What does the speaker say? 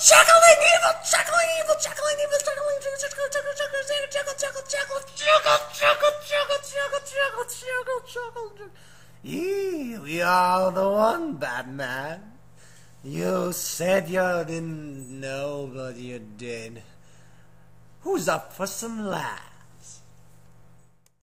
Chuckling, evil, chuckling, evil, chuckling, evil, chuckling, chuckle, chuckle, chuckle, chuckle, chuckle, chuckle, chuckle, chuckle, chuckle, chuckle, chuckle, chuckle, chuckle, chuckle. You are the one, Batman. You said you didn't know, but you did. Who's up for some laughs?